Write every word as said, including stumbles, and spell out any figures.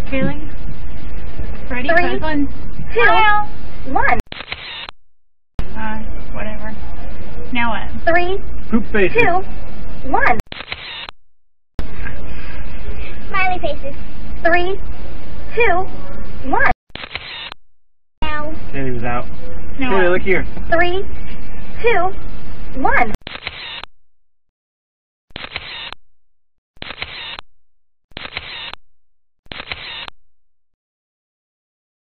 Kaylee? Ready? Three, First one. two, Smile. one. Uh, whatever. Now what? Three, Poop faces. two, one. Smiley faces. Three, two, one. Now. Kaylee was out. Now Kaylee, what? look here. Three, two, one.